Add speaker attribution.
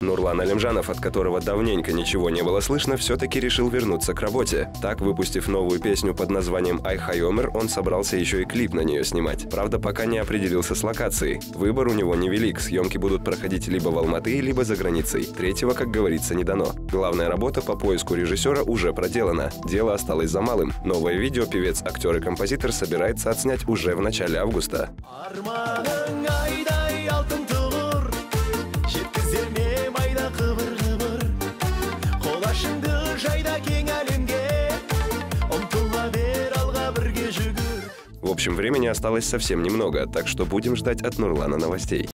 Speaker 1: Нурлан Алимжанов, от которого давненько ничего не было слышно, все-таки решил вернуться к работе. Так, выпустив новую песню под названием «Айхайомер», он собрался еще и клип на нее снимать. Правда, пока не определился с локацией. Выбор у него невелик, съемки будут проходить либо в Алматы, либо за границей. Третьего, как говорится, не дано. Главная работа по поиску режиссера уже проделана. Дело осталось за малым. Новое видео певец, актер и композитор собирается отснять уже в начале августа. В общем, времени осталось совсем немного, так что будем ждать от Нурлана новостей.